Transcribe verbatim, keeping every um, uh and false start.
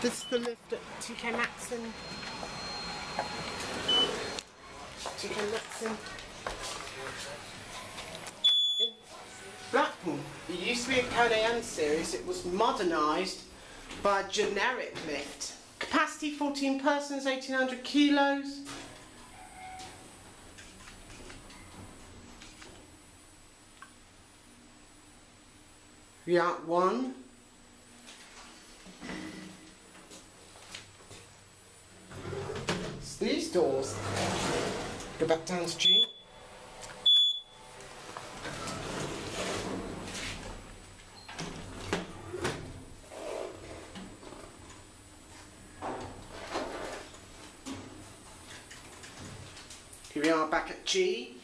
This is the lift at TKMaxx in TKMaxx in, in Blackpool. It used to be a Kone series. It was modernised by a generic lift. Capacity fourteen persons, eighteen hundred kilos. Yacht one. It's these doors. Go back down to G. Here we are back at G.